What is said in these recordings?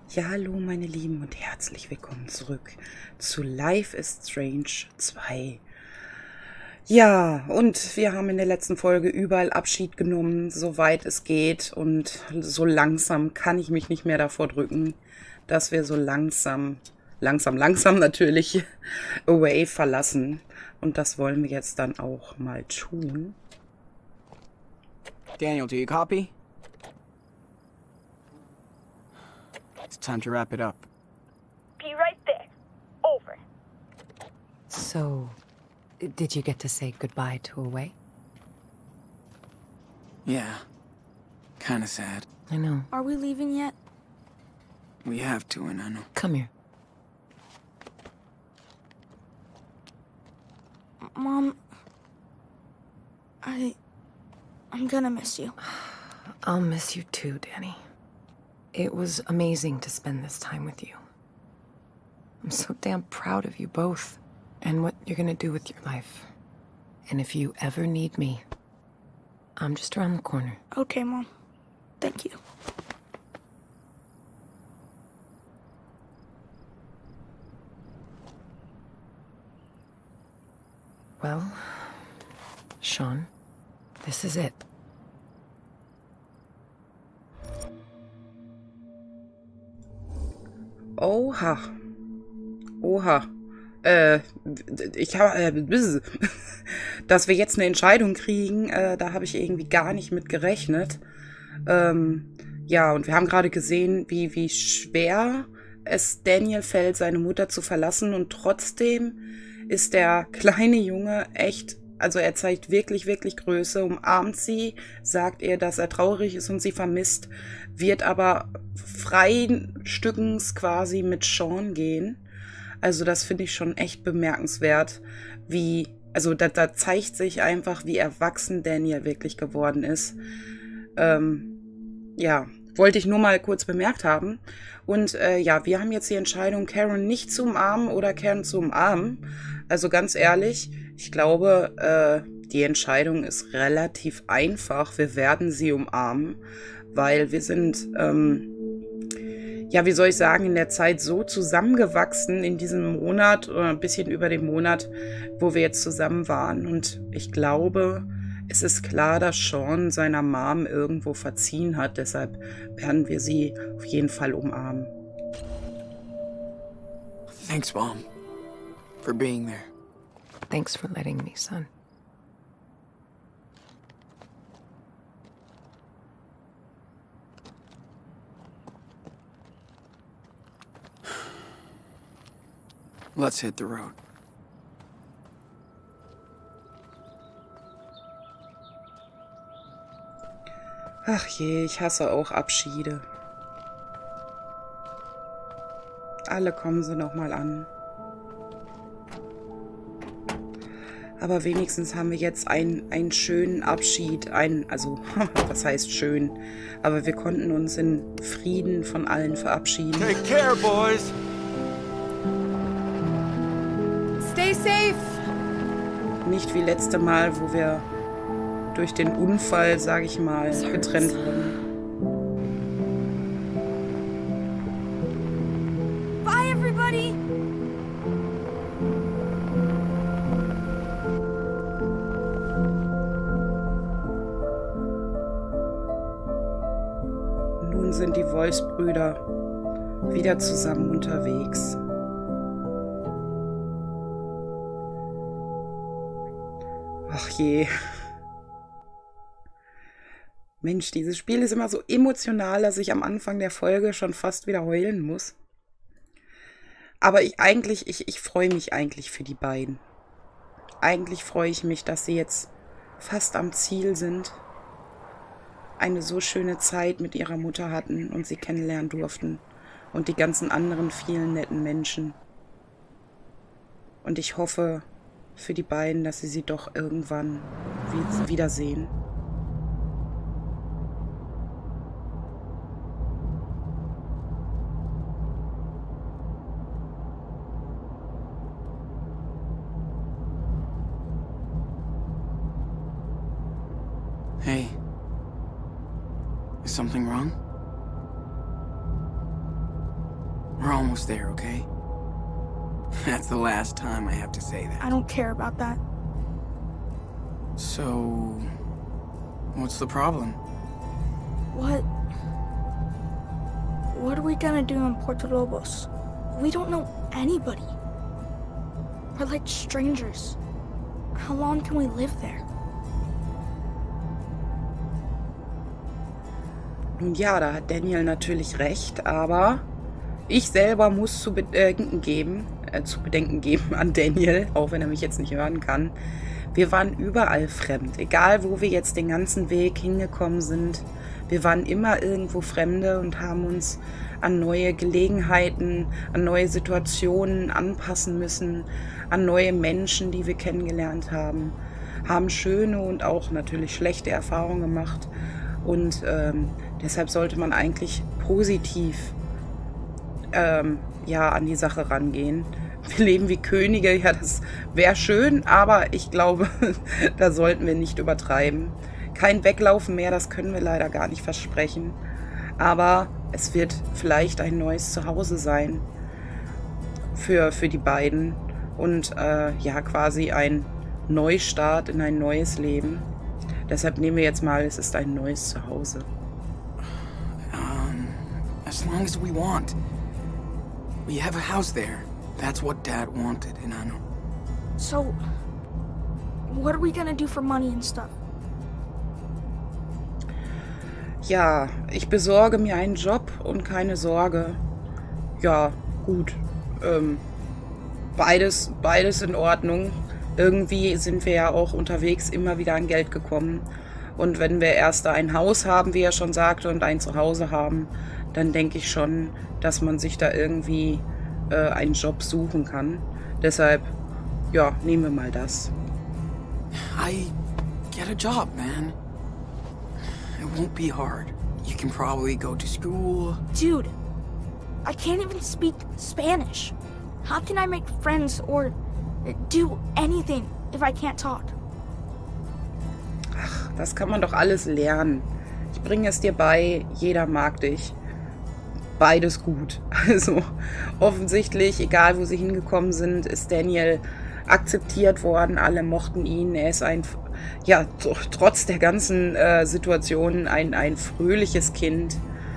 Ja, hallo meine Lieben und herzlich willkommen zurück zu Life is Strange 2. Ja, und wir haben in der letzten Folge überall Abschied genommen, soweit es geht. Und so langsam kann ich mich nicht mehr davor drücken, dass wir so langsam natürlich Away verlassen. Und das wollen wir jetzt dann auch mal tun. Daniel, do you copy? It's time to wrap it up. Be right there. Over. So, did you get to say goodbye to Away? Yeah. Kinda sad. I know. Are we leaving yet? We have to, Enano. Come here. Mom, I'm gonna miss you. I'll miss you too, Danny. It was amazing to spend this time with you. I'm so damn proud of you both and what you're gonna do with your life. And if you ever need me, I'm just around the corner. Okay, Mom. Thank you. Well, Sean, this is it. Oha. Ich habe, dass wir jetzt eine Entscheidung kriegen, da habe ich irgendwie gar nicht mit gerechnet. Ja, und wir haben gerade gesehen, wie schwer es Daniel fällt, seine Mutter zu verlassen. Und trotzdem ist der kleine Junge echt, also er zeigt wirklich, wirklich Größe, umarmt sie, sagt ihr, dass er traurig ist und sie vermisst, wird aber freien Stückens quasi mit Sean gehen. Also das finde ich schon echt bemerkenswert, also da zeigt sich einfach, wie erwachsen Daniel wirklich geworden ist. Ja, wollte ich nur mal kurz bemerkt haben. Und ja, wir haben jetzt die Entscheidung, Karen nicht zu umarmen oder Karen zu umarmen. Also ganz ehrlich, ich glaube, die Entscheidung ist relativ einfach. Wir werden sie umarmen, weil wir sind, ja, wie soll ich sagen, in der Zeit so zusammengewachsen in diesem Monat oder ein bisschen über dem Monat, wo wir jetzt zusammen waren. Und ich glaube, es ist klar, dass Sean seiner Mom irgendwo verziehen hat. Deshalb werden wir sie auf jeden Fall umarmen. Thanks, Mom, for being there. Thanks for letting me, son. Let's hit the road. Ach je, ich hasse auch Abschiede. Alle kommen sie noch mal an. Aber wenigstens haben wir jetzt einen schönen Abschied. Also, was heißt schön? Aber wir konnten uns in Frieden von allen verabschieden. Take care, boys. Stay safe! Nicht wie letzte Mal, wo wir durch den Unfall, sage ich mal, getrennt wurden. Bye, everybody! Nun sind die Wolfsbrüder wieder zusammen unterwegs. Ach je. Mensch, dieses Spiel ist immer so emotional, dass ich am Anfang der Folge schon fast wieder heulen muss. Aber ich freue mich eigentlich für die beiden. Eigentlich freue ich mich, dass sie jetzt fast am Ziel sind, eine so schöne Zeit mit ihrer Mutter hatten und sie kennenlernen durften und die ganzen anderen vielen netten Menschen. Und ich hoffe für die beiden, dass sie doch irgendwann wiedersehen. Hey. Is something wrong? We're almost there, okay? That's the last time I have to say that. I don't care about that. So, what's the problem? What are we gonna do in Puerto Lobos? We don't know anybody. We're like strangers. How long can we live there? Nun ja, da hat Daniel natürlich recht, aber ich selber muss zu bedenken geben an Daniel, auch wenn er mich jetzt nicht hören kann. Wir waren überall fremd, egal wo wir jetzt den ganzen Weg hingekommen sind. Wir waren immer irgendwo Fremde und haben uns an neue Gelegenheiten, an neue Situationen anpassen müssen, an neue Menschen, die wir kennengelernt haben, haben schöne und auch natürlich schlechte Erfahrungen gemacht. Und deshalb sollte man eigentlich positiv ja, an die Sache rangehen. Wir leben wie Könige, ja, das wäre schön, aber ich glaube, da sollten wir nicht übertreiben. Kein Weglaufen mehr, das können wir leider gar nicht versprechen. Aber es wird vielleicht ein neues Zuhause sein für die beiden. Und ja, quasi ein Neustart in ein neues Leben. Deshalb nehmen wir jetzt mal, es ist ein neues Zuhause. As long as we want. We have a house there. That's what Dad wanted, Enano. So, what are we gonna do for money and stuff? Ja, ich besorge mir einen Job und keine Sorge. Ja, gut. Beides in Ordnung. Irgendwie sind wir ja auch unterwegs immer wieder an Geld gekommen. Und wenn wir erst ein Haus haben, wie er schon sagte, und ein Zuhause haben, dann denke ich schon, dass man sich da irgendwie einen Job suchen kann. Deshalb, ja, nehmen wir mal das. I get a job, man. It won't be hard. You can probably go to school. Dude, I can't even speak Spanish. How can I make friends or do anything if I can't talk? Ach, das kann man doch alles lernen. Ich bringe es dir bei, jeder mag dich. Beides gut. Also offensichtlich, egal wo sie hingekommen sind, ist Daniel akzeptiert worden. Alle mochten ihn. Er ist ein, ja, trotz der ganzen Situation ein fröhliches Kind.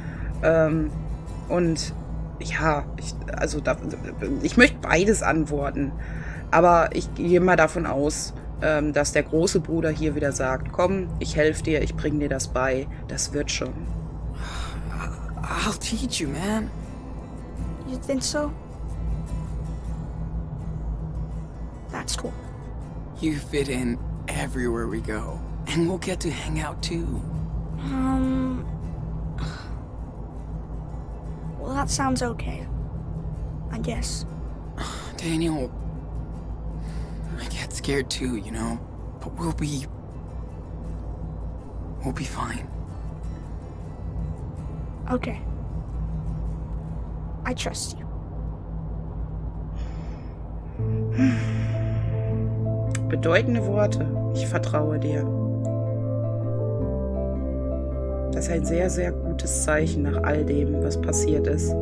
Und ja, ich möchte beides antworten. Aber ich gehe mal davon aus, dass der große Bruder hier wieder sagt, komm, ich helfe dir, ich bringe dir das bei. Das wird schon. I'll teach you, man. You think so? That's cool. You fit in everywhere we go. And we'll get to hang out too. Well, that sounds okay. I guess. Daniel, I get scared too, you know? But we'll be fine. Okay. I trust you. Bedeutende Worte. Ich vertraue dir. Das ist ein sehr, sehr gutes Zeichen nach all dem, was passiert ist.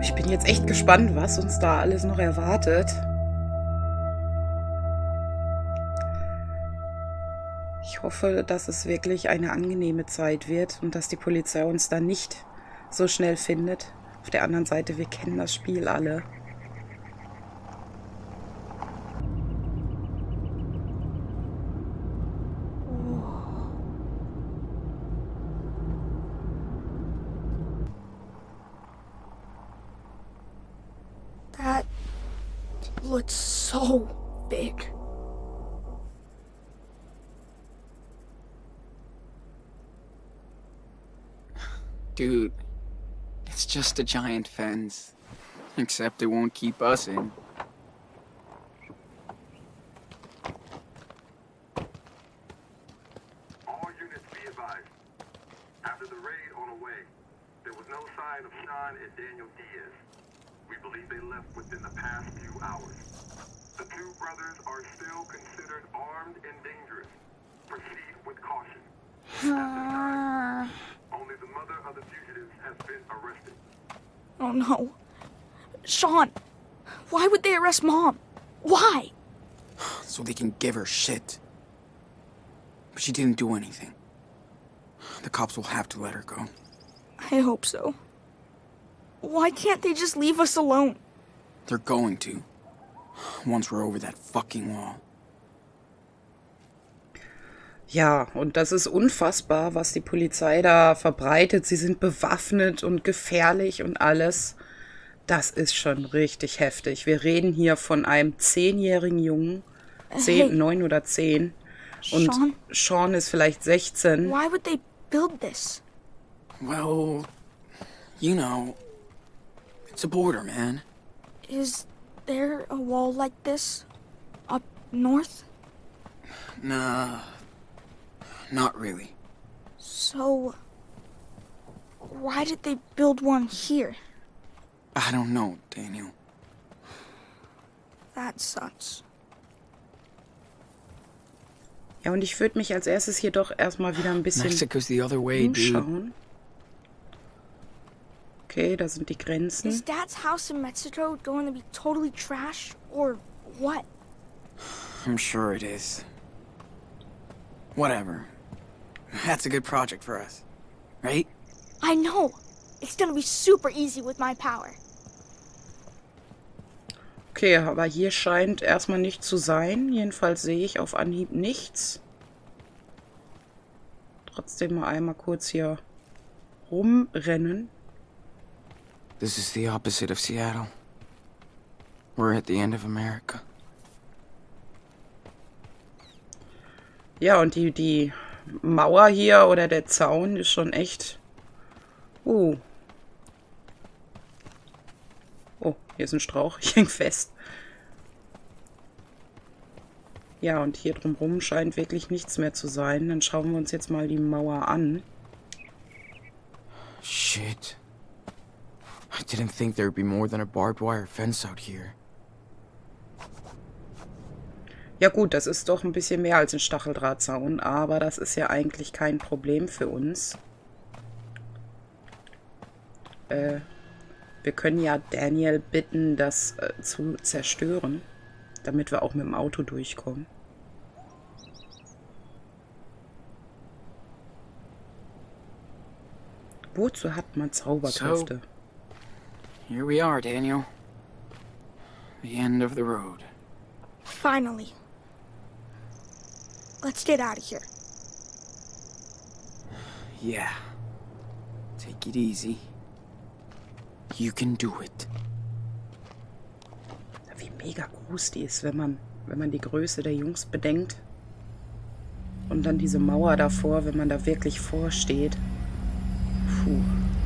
Ich bin jetzt echt gespannt, was uns da alles noch erwartet. Ich hoffe, dass es wirklich eine angenehme Zeit wird und dass die Polizei uns da nicht so schnell findet. Auf der anderen Seite, wir kennen das Spiel alle. That looks so big. Dude, it's just a giant fence. Except it won't keep us in. All units be advised. After the raid on the way, there was no sign of Sean and Daniel Diaz. We believe they left within the past few hours. The two brothers are still considered armed and dangerous. Proceed with caution. Only the mother of the fugitives has been arrested. Oh no. Sean, why would they arrest Mom? Why? So they can give her shit. But she didn't do anything. The cops will have to let her go. I hope so. Why can't they just leave us alone? They're going to. Once we're over that fucking wall. Ja, und das ist unfassbar, was die Polizei da verbreitet. Sie sind bewaffnet und gefährlich und alles. Das ist schon richtig heftig. Wir reden hier von einem 10-jährigen Jungen. 9 oder 10. Und Sean ist vielleicht 16. Why would they build this? Well, you know, it's a border, man. Is there a wall like this up north? Nah, not really. So, why did they build one here? I don't know, Daniel. That sucks. Ja, und ich würde mich als erstes hier doch erstmal wieder ein bisschen Mexico's the other way, dude. umschauen. Okay, da sind die Grenzen. Is Dad's house in Mexico going to be totally trash, or what? I'm sure it is. Whatever. That's a good project for us, right? I know. It's gonna be super easy with my power. Okay, aber hier scheint erstmal nicht zu sein. Jedenfalls sehe ich auf Anhieb nichts. Trotzdem mal einmal kurz hier rumrennen. This is the opposite of Seattle. We're at the end of America. Ja, und die Mauer hier oder der Zaun ist schon echt... Oh, hier ist ein Strauch. Ich häng fest. Ja, und hier drumherum scheint wirklich nichts mehr zu sein. Dann schauen wir uns jetzt mal die Mauer an. Shit. I didn't think there'd be more than a barbed wire fence out here. Ja gut, das ist doch ein bisschen mehr als ein Stacheldrahtzaun, aber das ist ja eigentlich kein Problem für uns. Wir können ja Daniel bitten, das zu zerstören, damit wir auch mit dem Auto durchkommen. Wozu hat man Zauberkräfte? So, here we are, Daniel. The end of the road. Finally. Let's get out of here. Yeah. Take it easy. You can do it. Wie mega groß die ist, wenn man die Größe der Jungs bedenkt. Und dann diese Mauer davor, wenn man da wirklich vorsteht. Puh.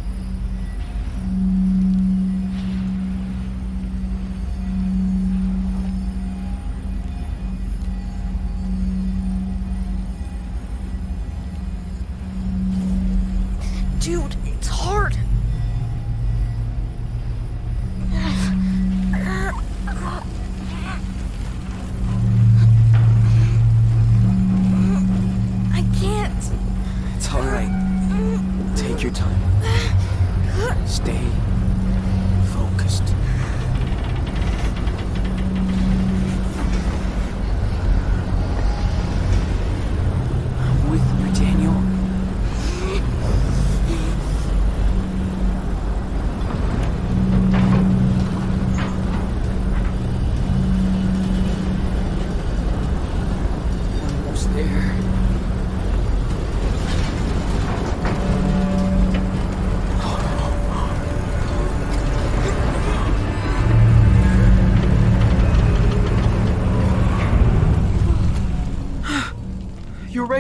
Dude, it's hard. I can't. It's all right. Take your time.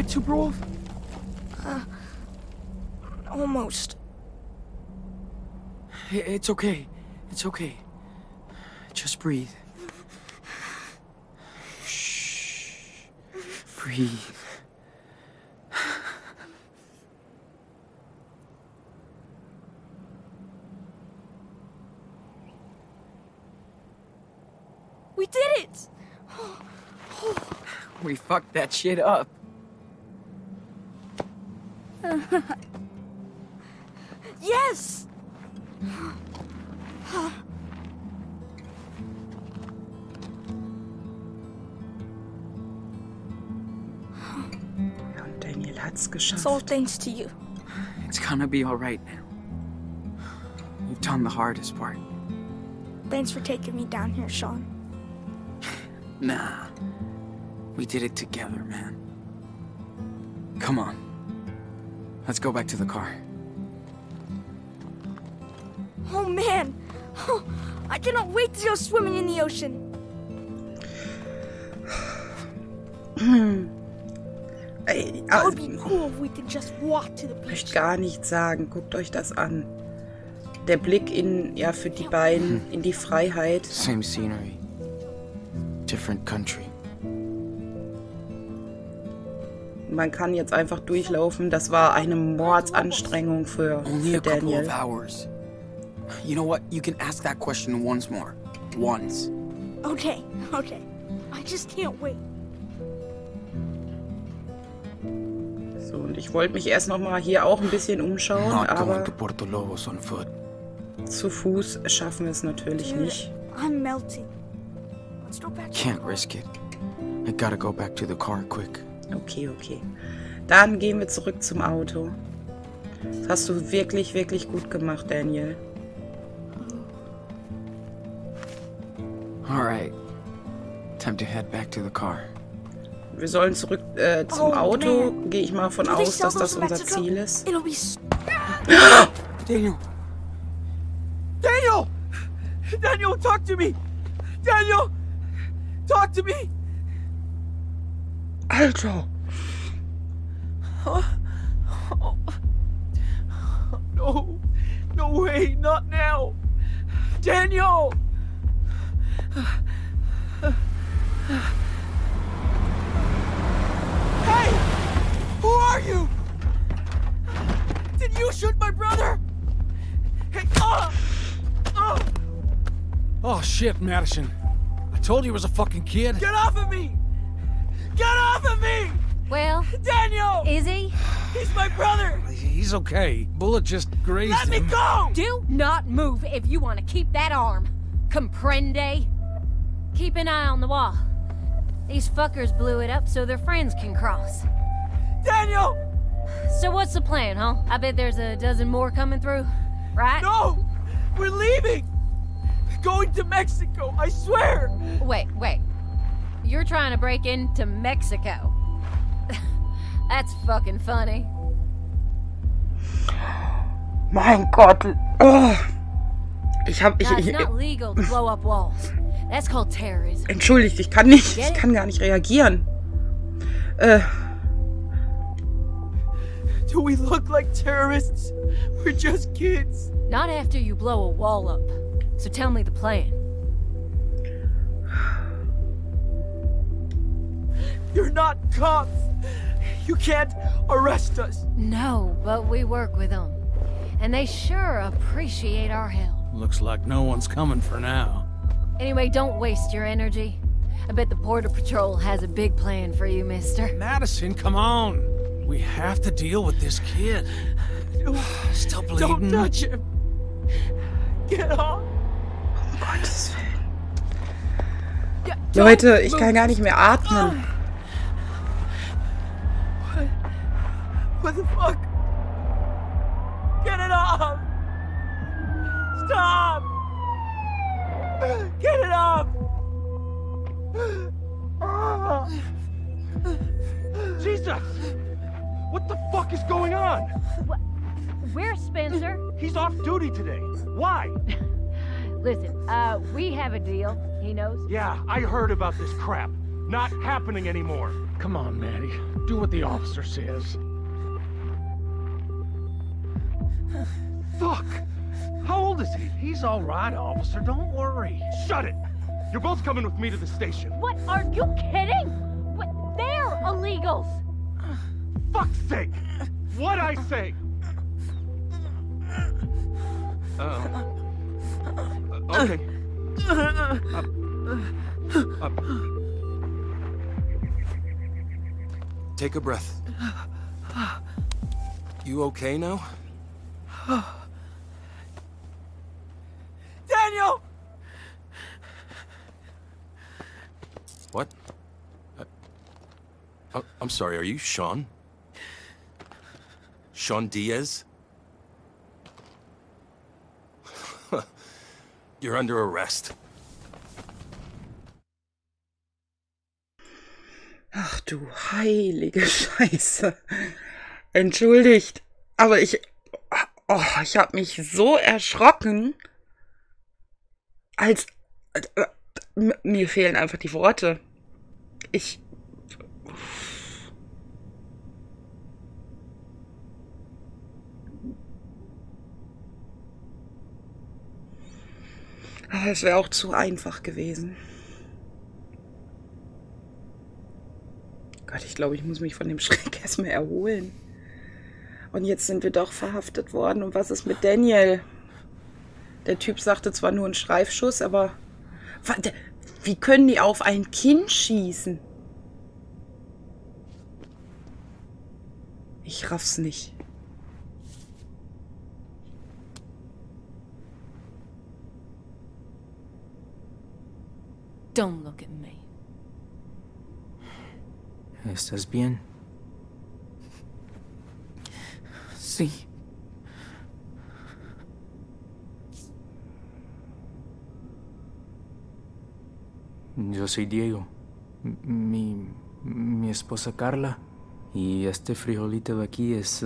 alright, Tuberwolf? Almost. It's okay. It's okay. Just breathe. Shh. Breathe. We did it! We fucked that shit up. Yes! Ja, und Daniel hat's It's all geschafft. thanks to you. It's gonna be alright now. You've done the hardest part. Thanks for taking me down here, Sean. Nah. We did it together, man. Come on. Let's go back to the car. Oh man! I cannot wait to go swimming in the ocean. Ey, That would be cool if we could just walk to the ich möchte beach. gar nichts sagen. Guckt euch das an. Der Blick in, ja, für die beiden in die Freiheit. Same scenery. Different country. Man kann jetzt einfach durchlaufen. Das war eine Mordsanstrengung für Only a couple Daniel. of hours. You know what? You can ask that question once more. Once. Okay. I just can't wait. So, und ich wollte mich erst noch mal hier auch ein bisschen umschauen, Not going aber to Puerto Lobos on foot. zu Fuß schaffen wir es natürlich Dude, nicht. I'm melting. Let's go back to the Can't car. risk it. I gotta go back to the car quick. Okay. Dann gehen wir zurück zum Auto. Das hast du wirklich, wirklich gut gemacht, Daniel. Alright. Time to head back to the car. Wir sollen zurück zum Oh, Auto. man. Gehe ich mal von Do they aus, sell dass das those in unser Mexico? Ziel ist. It'll be Daniel! Daniel! Daniel, talk to me! Daniel! Talk to me! Alter! No! No way! Not now! Daniel! Hey! Who are you? Did you shoot my brother? Hey! Oh shit, Madison. I told you he was a fucking kid. Get off of me! Get off of me! Well, Daniel! is he? He's my brother! He's okay. Bullet just grazed Let me him. go! Do not move if you want to keep that arm. Comprende? Keep an eye on the wall. These fuckers blew it up so their friends can cross. Daniel! So what's the plan, huh? I bet there's a dozen more coming through, right? No! We're leaving! Going to Mexico, I swear! Wait. You're trying to break into Mexico. That's fucking funny. Mein Gott. Oh. Now, it's not legal to blow up walls. That's called terrorism. Entschuldigt, ich kann gar nicht reagieren. Do we look like terrorists? We're just kids. Not after you blow a wall up. So tell me the plan. You're not cops. You can't arrest us. No, but we work with them. And they sure appreciate our help. Looks like no one's coming for now. Anyway, don't waste your energy. I bet the Border Patrol has a big plan for you, mister. Madison, come on. We have to deal with this kid. Still bleeding. Don't touch him. Get off. Gottes Willen. Yeah, Leute, ich kann gar nicht mehr atmen. What the fuck? Get it off! Stop! Get it off! Jesus! What the fuck is going on? Where's Spencer? He's off duty today. Why? Listen, we have a deal. He knows. Yeah, I heard about this crap. not happening anymore. Come on, Maddie. Do what the officer says. Fuck! How old is he? He's all right, officer. Don't worry. Shut it! You're both coming with me to the station. What? Are you kidding? What? They're illegals! Fuck's sake! What'd I say? Okay. Take a breath. You okay now? Daniel! What? I'm sorry, are you Sean? Sean Diaz? You're under arrest. Ach du heilige Scheiße. Entschuldigt, aber ich habe mich so erschrocken, als mir fehlen einfach die Worte. Es wäre auch zu einfach gewesen. Gott, ich glaube, ich muss mich von dem Schreck erstmal erholen. Und jetzt sind wir doch verhaftet worden. Und was ist mit Daniel? Der Typ sagte zwar nur einen Streifschuss, aber wie können die auf ein Kind schießen? Ich raff's nicht. Don't look at me. ¿Estás bien? Sí. Yo soy Diego. Mi esposa Carla. Y este frijolito de aquí es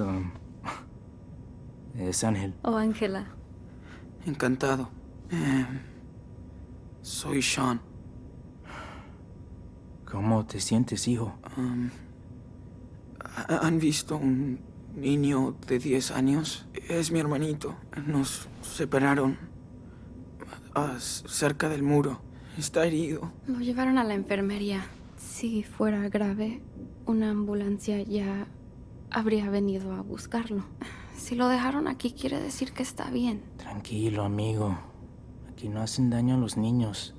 Ángel. Oh, Ángela. Encantado. Soy Sean. ¿Cómo te sientes, hijo? ¿Han visto un niño de 10 años? Es mi hermanito. Nos separaron cerca del muro. Está herido. Lo llevaron a la enfermería. Si fuera grave, una ambulancia ya habría venido a buscarlo. Si lo dejaron aquí, quiere decir que está bien. Tranquilo, amigo. Aquí no hacen daño a los niños.